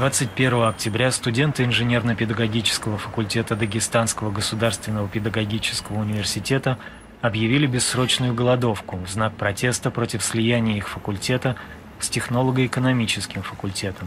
21 октября студенты инженерно-педагогического факультета Дагестанского государственного педагогического университета объявили бессрочную голодовку в знак протеста против слияния их факультета с технолого-экономическим факультетом.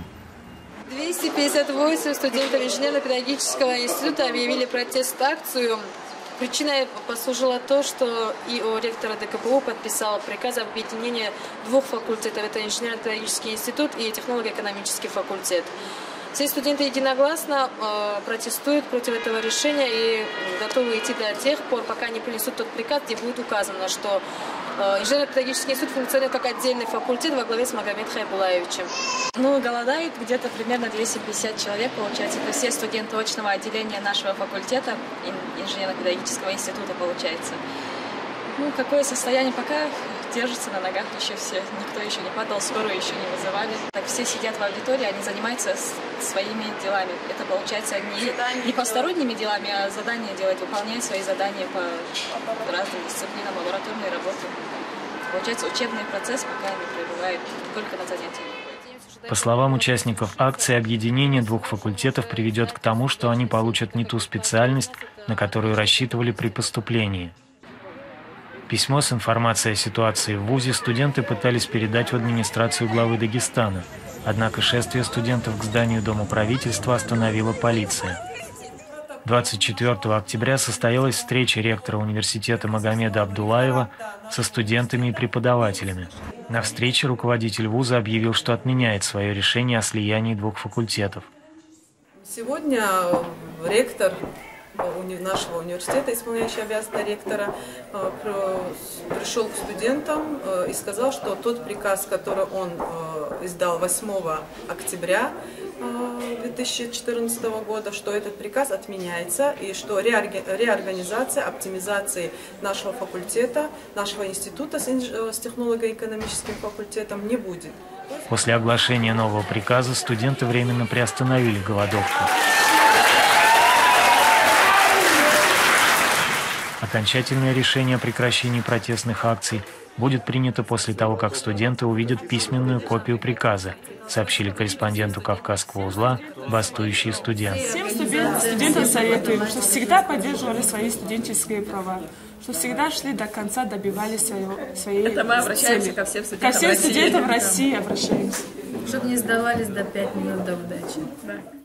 258 студентов инженерно-педагогического института объявили протест-акцию. Причиной послужило то, что ИО ректора ДКПУ подписал приказ об объединении двух факультетов. Это инженерно-педагогический институт и технолого-экономический факультет. Все студенты единогласно протестуют против этого решения и готовы идти до тех пор, пока не принесут тот приказ, где будет указано, что инженерно-педагогический институт функционирует как отдельный факультет во главе с Магомед Хайбулаевичем. Голодает где-то примерно 250 человек, получается. Это все студенты очного отделения нашего факультета, инженерно-педагогического института, получается. Какое состояние пока держится на ногах еще все. Никто еще не падал, скорую еще не вызывали. Так все сидят в аудитории, они занимаются своими делами. Это получается не посторонними делами, а задания делать, выполняют свои задания по разным дисциплинам, лабораторной работы. Получается, учебный процесс пока не пребывает только на занятиях. По словам участников акции, объединение двух факультетов приведет к тому, что они получат не ту специальность, на которую рассчитывали при поступлении. Письмо с информацией о ситуации в ВУЗе студенты пытались передать в администрацию главы Дагестана, однако шествие студентов к зданию Дома правительства остановила полиция. 24 октября состоялась встреча ректора университета Магомеда Абдуллаева со студентами и преподавателями. На встрече руководитель вуза объявил, что отменяет свое решение о слиянии двух факультетов. Сегодня ректор нашего университета, исполняющий обязанности ректора, пришел к студентам и сказал, что тот приказ, который он издал 8 октября 2014 года, что этот приказ отменяется и что реорганизация, оптимизации нашего факультета, нашего института с технолого-экономическим факультетом не будет. После оглашения нового приказа студенты временно приостановили голодовку. Окончательное решение о прекращении протестных акций будет принято после того, как студенты увидят письменную копию приказа, сообщили корреспонденту Кавказского узла бастующие студенты. Всем студентам советуем, что всегда поддерживали свои студенческие права, что всегда шли до конца, добивались своей Это мы обращаемся цели. ко всем студентам России. Ко всем студентам России обращаемся. Чтобы не сдавались до 5 минут до выдачи. Да.